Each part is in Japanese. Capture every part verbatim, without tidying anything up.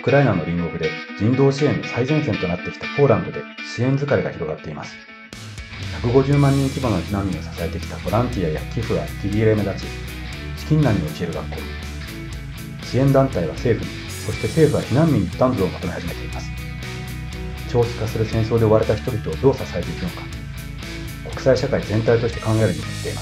クライナの隣国で人道支援の最前線となってきたポーランドで支援疲れが広がっています。ひゃくごじゅうまんにん規模の避難民を支えてきたボランティアや寄付は息切れ目立ち、資金難に陥る学校。支援団体は政府に、そして政府は避難民に負担増を求め始めています。長期化する戦争で追われた人々をどう支えていくのか、国際社会全体として考えるにもしています。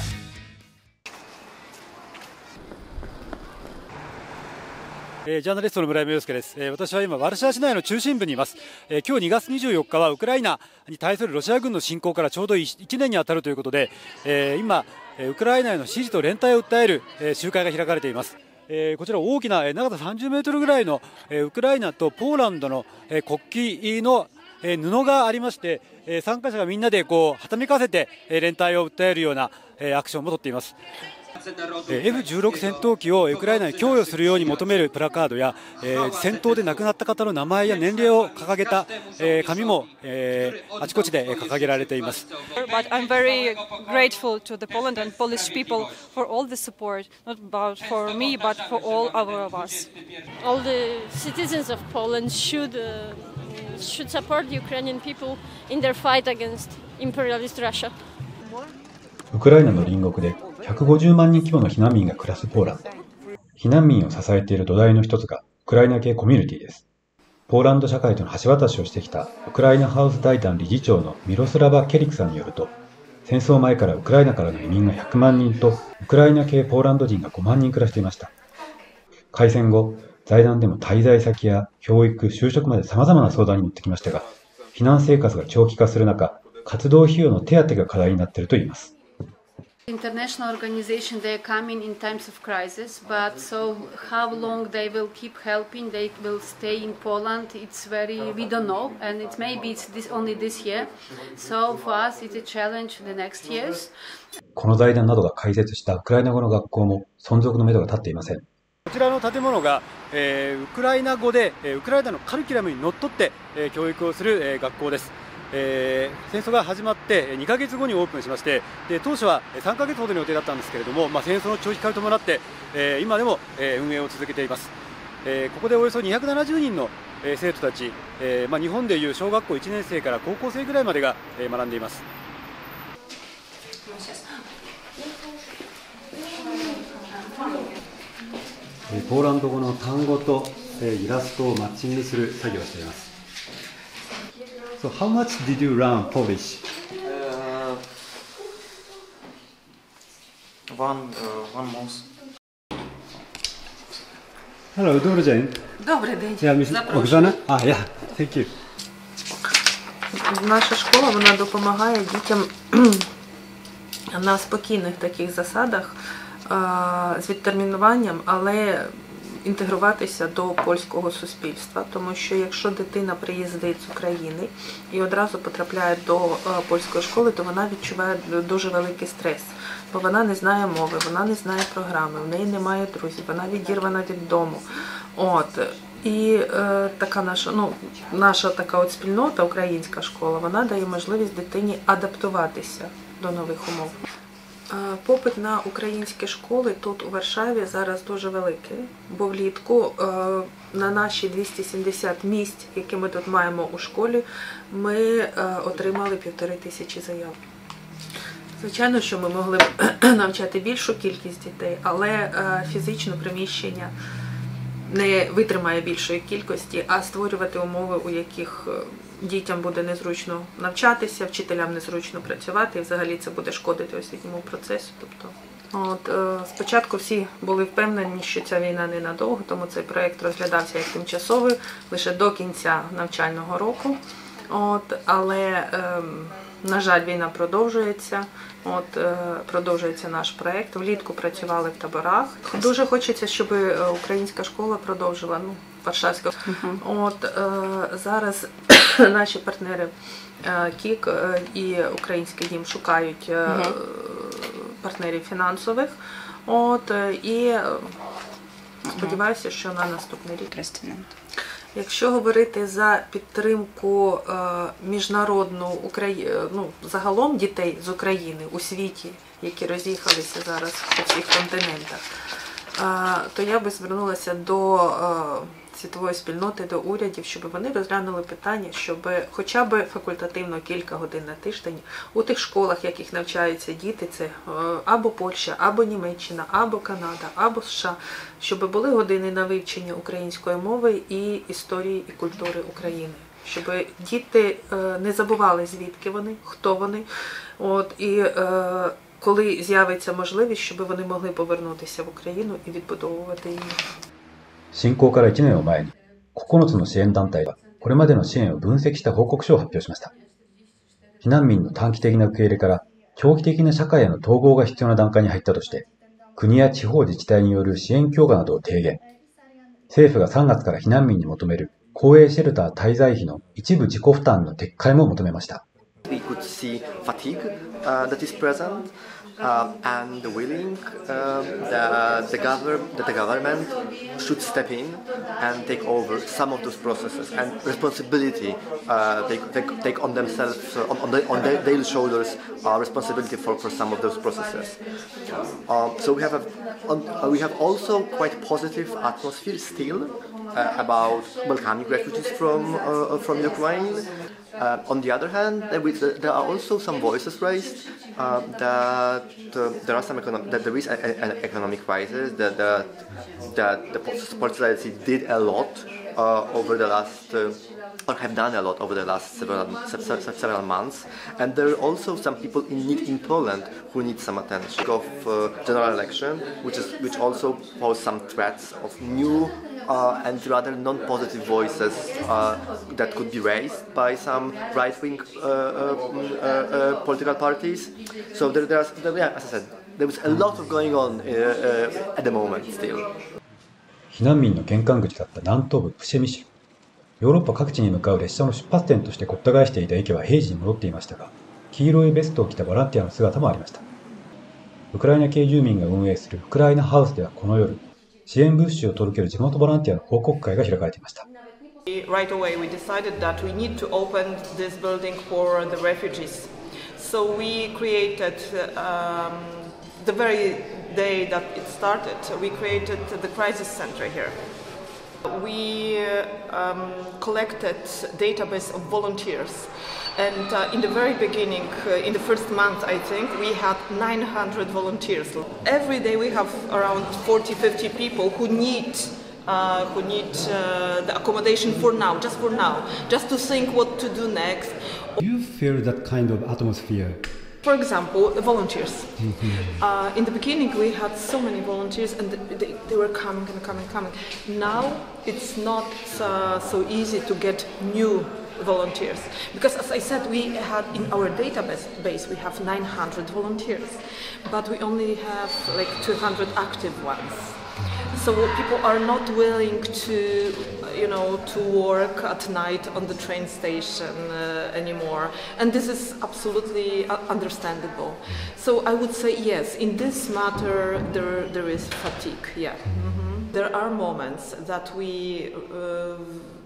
えー、ジャーナリストの村山陽介です。えー、私は今ワルシャワ市内の中心部にいます。えー、今日にがつにじゅうよっかはウクライナに対するロシア軍の侵攻からちょうどいちねんにあたるということで、えー、今ウクライナへの支持と連帯を訴える、えー、集会が開かれています。えー、こちら大きな、えー、長ささんじゅうメートルぐらいの、えー、ウクライナとポーランドの、えー、国旗の、えー、布がありまして、えー、参加者がみんなでこうはためかせて、えー、連帯を訴えるような、えー、アクションも取っています。エフじゅうろく 戦闘機をウクライナに供与するように求めるプラカードや、えー、戦闘で亡くなった方の名前や年齢を掲げた、えー、紙も、えー、あちこちで掲げられています。 But I'm very grateful to the Poland and Polish people for all the support, not about for me, but for all of us. All the citizens of Poland should uh, should support the Ukrainian people in their fight against imperialist Russia. ウクライナの隣国でひゃくごじゅうまんにん規模の避難民が暮らすポーランド。避難民を支えている土台の一つがウクライナ系コミュニティです。ポーランド社会との橋渡しをしてきたウクライナハウス財団理事長のミロスラバ・ケリクさんによると、戦争前からウクライナからの移民がひゃくまんにんとウクライナ系ポーランド人がごまんにん暮らしていました。開戦後、財団でも滞在先や教育、就職まで様々な相談に乗ってきましたが、避難生活が長期化する中、活動費用の手当が課題になっているといいます。 International organization, they are coming in times of crisis, but so how long they will keep helping, they will stay in Poland, it's very, we don't know, and it maybe it's this, only this year, so for us it's a challenge the next years. この財団などが開設したウクライナ語の学校も存続のめどが立っていません。 こちらの建物が、えー、ウクライナ語で、えー、ウクライナのカリキュラムにのっとって、えー、教育をする、えー、学校です。えー、戦争が始まってにかげつごにオープンしまして、で当初はさんかげつほどの予定だったんですけれども、まあ、戦争の長期化に伴って、えー、今でも、えー、運営を続けています。えー、ここでおよそにひゃくななじゅうにんの、えー、生徒たち、えーまあ、日本でいう小学校いちねん生から高校生ぐらいまでが、えー、学んでいます。 ポーランド語の単語と、えー、イラストをマッチングする作業をしています。So how much did you learn Polish? Uh, one, uh, one month. Hello, добрий день. Добрий день. Я міс Оксана. А, я. Thank you. Наша школа, вона допомагає дітям на спокійних таких засадах з відтермінуванням, але інтегруватися до польського суспільства, тому що якщо дитина приїздить з України і одразу потрапляє до польської школи, то вона відчуває дуже великий стрес, бо вона не знає мови, вона не знає програми, в неї немає друзів, вона відірвана від дому. От. І е, така наша, ну, наша така от спільнота, українська школа, вона дає можливість дитині адаптуватися до нових умов. Попит на українські школи тут у Варшаві зараз дуже великий, бо влітку на наші двісті сімдесят місць, які ми тут маємо у школі, ми отримали півтори тисячі заяв. Звичайно, що ми могли б навчати більшу кількість дітей, але фізично приміщення не витримає більшої кількості, а створювати умови, у яких дітям буде незручно навчатися, вчителям незручно працювати, і взагалі це буде шкодити освітньому процесу. Тобто, от, е, спочатку всі були впевнені, що ця війна ненадовго, тому цей проєкт розглядався як тимчасовий лише до кінця навчального року. От, але, е, на жаль, війна продовжується. От, е, продовжується наш проєкт. Влітку працювали в таборах. Дуже хочеться, щоб українська школа продовжила, ну, Варшавська. Uh-huh. От, е, зараз наші партнери е, КІК е, і Український дім шукають е, uh-huh. партнерів фінансових. От, е, і сподіваюся, що на наступний рік. Якщо говорити за підтримку е, міжнародну Украї... ну, загалом дітей з України у світі, які роз'їхалися зараз по всіх континентах, то я би звернулася до світової спільноти, до урядів, щоб вони розглянули питання, щоб хоча б факультативно кілька годин на тиждень у тих школах, в яких навчаються діти, це або Польща, або Німеччина, або Канада, або США, щоб були години на вивчення української мови і історії і культури України. Щоб діти не забували, звідки вони, хто вони, от, і е, коли з'явиться можливість, щоб вони могли повернутися в Україну і відбудовувати її. 侵攻からいちねんを前に、ここのつの支援団体はこれまでの支援を分析した報告書を発表しました。避難民の短期的な受け入れから長期的な社会への統合が必要な段階に入ったとして、国や地方自治体による支援強化などを提言。政府がさんがつから避難民に求める公営シェルター滞在費の一部自己負担の撤回も求めました。 We could see fatigue uh, that is present uh, and the willing uh, that, the government, that the government should step in and take over some of those processes and responsibility uh, take, take, take on themselves, uh, on, on, the, on their daily shoulders uh, responsibility for, for some of those processes. Um, so we have, a, uh, we have also quite positive atmosphere still uh, about welcoming refugees from, uh, from Ukraine. Uh, on the other hand, there, is, uh, there are also some voices raised uh, that uh, there are some economic, that there is an economic crisis, that that, that the sports society did a lot uh, over the last, uh, or have done a lot over the last several several months, and there are also some people in need in Poland who need some attention. Of uh, general election, which is which also pose some threats of new. Uh, and rather non-positive voices uh, that could be raised by some right-wing uh, uh, uh, uh, political parties. So there, there's, there, yeah, as I said, there was a lot of going on uh, uh, at the moment still. 避難民の玄関口だった南東部プシェミ州。ヨーロッパ各地に向かう列車の出発点としてごった返していた駅は平時に戻っていましたが、黄色いベストを着たボランティアの姿もありました。ウクライナ系住民が運営するウクライナハウスではこの夜、支援物資を届ける地元ボランティアの報告会が開かれていました。 Right away we decided that we need to open this building for the refugees. So we created, um, the very day that it started, we created the crisis center here. We um, collected database of volunteers. And uh, in the very beginning, uh, in the first month, I think, we had nine hundred volunteers. Every day we have around forty, fifty people who need, uh, who need uh, the accommodation for now, just for now, just to think what to do next. Do you feel that kind of atmosphere? For example, volunteers. Mm-hmm. uh, in the beginning, we had so many volunteers, and they, they were coming and coming, coming. Now it's not uh, so easy to get new volunteers, because as I said, we had in our database base we have nine hundred volunteers, but we only have like two hundred active ones. So people are not willing to, you know, to work at night on the train station uh, anymore, and this is absolutely understandable. So I would say yes, in this matter there there is fatigue. Yeah, mm-hmm. There are moments that we, uh,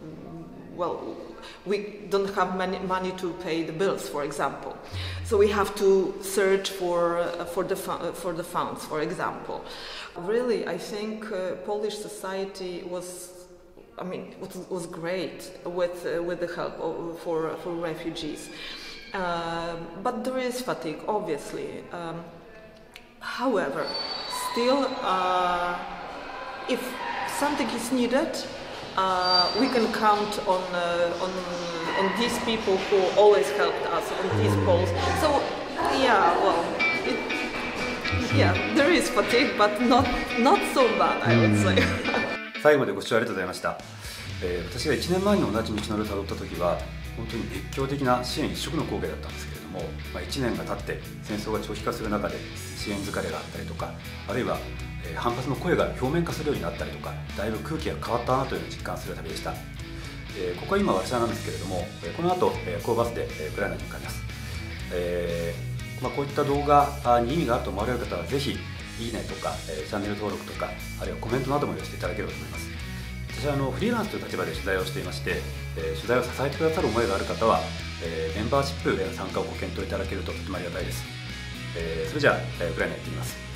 well. We don't have many money to pay the bills, for example. So we have to search for uh, for the fu- for the funds, for example. Really, I think uh, Polish society was, I mean, was, was great with uh, with the help of, for for refugees. Uh, but there is fatigue, obviously. Um, however, still, uh, if something is needed. Uh, we can count on, uh, on on these people who always helped us on these polls. So, yeah, well, it, yeah, there is fatigue, but not not so bad, I would say. 最後までご視聴ありがとうございました。えー、私がいちねんまえに同じ道のりをたどった時は本当に熱狂的な支援一色の光景だったんですけれども、まあ、いちねんが経って戦争が長期化する中で支援疲れがあったりとか、あるいは反発の声が表面化するようになったりとか、だいぶ空気が変わったなというのを実感する旅でした。えー、ここは今ワルシャワなんですけれども、この後夜行バスでウクライナに向かいます。えーまあ、こういった動画に意味があると思われる方はぜひいいねとかチャンネル登録とか、あるいはコメントなども寄せていただければと思います。私はあのフリーランスという立場で取材をしていまして、えー、取材を支えてくださる思いがある方は、えー、メンバーシップへの参加をご検討いただけるととてもありがたいです。えー、それじゃあウクライナ行ってみます。